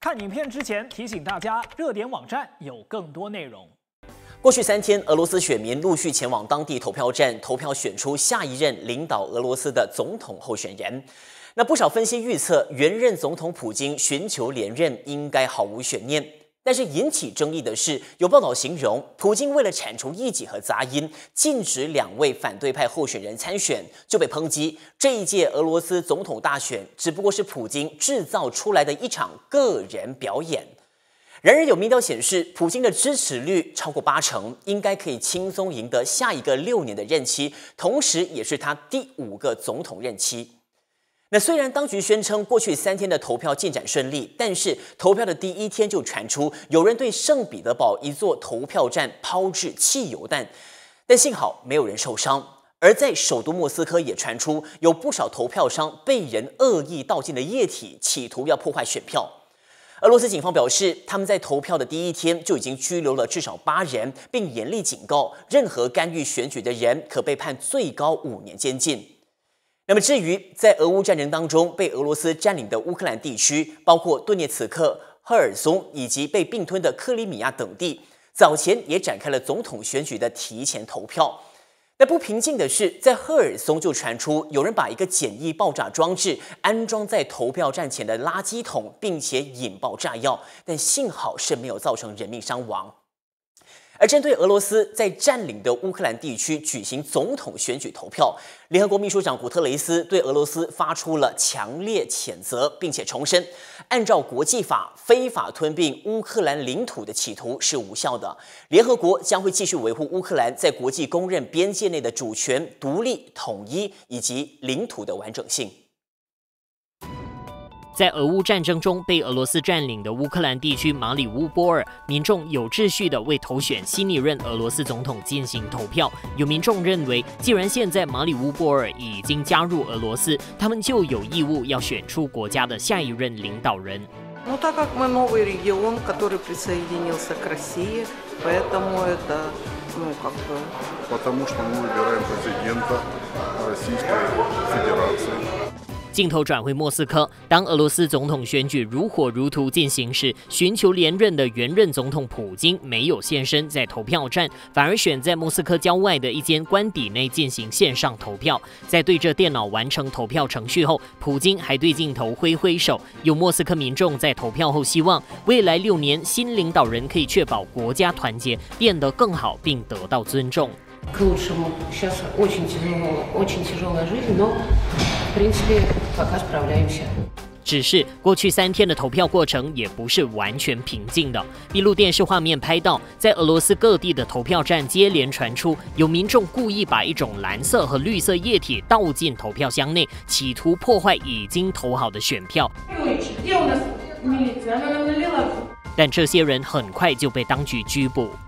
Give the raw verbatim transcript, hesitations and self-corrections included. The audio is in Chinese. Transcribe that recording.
看影片之前提醒大家，热点网站有更多内容。 过去三天，俄罗斯选民陆续前往当地投票站投票，选出下一任领导俄罗斯的总统候选人。那不少分析预测，原任总统普京寻求连任应该毫无悬念。但是引起争议的是，有报道形容普京为了铲除异己和杂音，禁止两位反对派候选人参选，就被抨击这一届俄罗斯总统大选只不过是普京制造出来的一场个人表演。然而，有民调显示，普京的支持率超过八成，应该可以轻松赢得下一个六年的任期，同时也是他第五个总统任期。那虽然当局宣称过去三天的投票进展顺利，但是投票的第一天就传出有人对圣彼得堡一座投票站抛掷汽油弹，但幸好没有人受伤。而在首都莫斯科也传出有不少投票箱被人恶意倒进了液体，企图要破坏选票。俄罗斯警方表示，他们在投票的第一天就已经拘留了至少八人，并严厉警告任何干预选举的人可被判最高五年监禁。那么，至于在俄乌战争当中被俄罗斯占领的乌克兰地区，包括顿涅茨克、赫尔松以及被并吞的克里米亚等地，早前也展开了总统选举的提前投票。那不平静的是，在赫尔松就传出有人把一个简易爆炸装置安装在投票站前的垃圾桶，并且引爆炸药，但幸好是没有造成人命伤亡。而针对俄罗斯在占领的乌克兰地区举行总统选举投票，联合国秘书长古特雷斯对俄罗斯发出了强烈谴责，并且重申，按照国际法，非法吞并乌克兰领土的企图是无效的。联合国将会继续维护乌克兰在国际公认边界内的主权、独立、统一以及领土的完整性。 在俄乌战争中被俄罗斯占领的乌克兰地区马里乌波尔，民众有秩序地为投选新一任俄罗斯总统进行投票。有民众认为，既然现在马里乌波尔已经加入俄罗斯，他们就有义务要选出国家的下一任领导人。 Ну, так как мы новый регион, который присоединился к России, поэтому это, ну, как бы... Потому что мы выбираем президента Российской Федерации. 镜头转回莫斯科，当俄罗斯总统选举如火如荼进行时，寻求连任的原任总统普京没有现身在投票站，反而选在莫斯科郊外的一间官邸内进行线上投票。在对着电脑完成投票程序后，普京还对镜头挥挥手。有莫斯科民众在投票后希望，未来六年新领导人可以确保国家团结变得更好，并得到尊重。 К лучшему. Сейчас очень тяжело, очень тяжелая жизнь, но в принципе пока справляемся. 只是过去三天的投票过程也不是完全平静的。闭路电视画面拍到，在俄罗斯各地的投票站接连传出有民众故意把一种蓝色和绿色液体倒进投票箱内，企图破坏已经投好的选票。但这些人很快就被当局拘捕。